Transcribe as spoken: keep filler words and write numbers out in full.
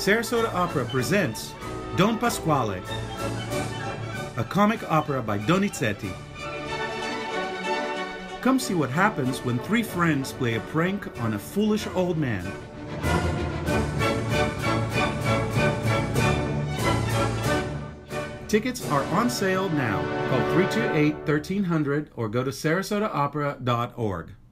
Sarasota Opera presents Don Pasquale, a comic opera by Donizetti. Come see what happens when three friends play a prank on a foolish old man. Tickets are on sale now. Call three two eight, one three zero zero or go to sarasota opera dot org.